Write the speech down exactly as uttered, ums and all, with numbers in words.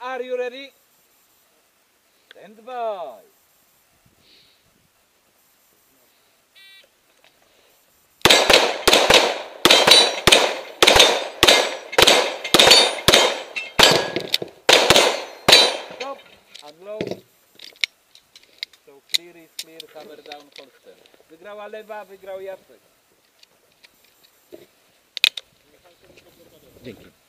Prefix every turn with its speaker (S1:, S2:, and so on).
S1: are you ready? Stand by. Stop and low. So clear is clear, cover down holster. Wygrała lewa, wygrał Jacek.
S2: Dzięki.